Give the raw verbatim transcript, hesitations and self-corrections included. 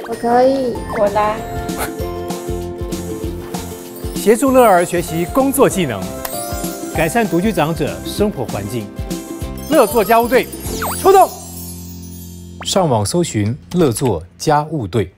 我可以， 我来。 协助乐儿学习工作技能，改善独居长者生活环境。乐作家务队出动！上网搜寻乐作家务队。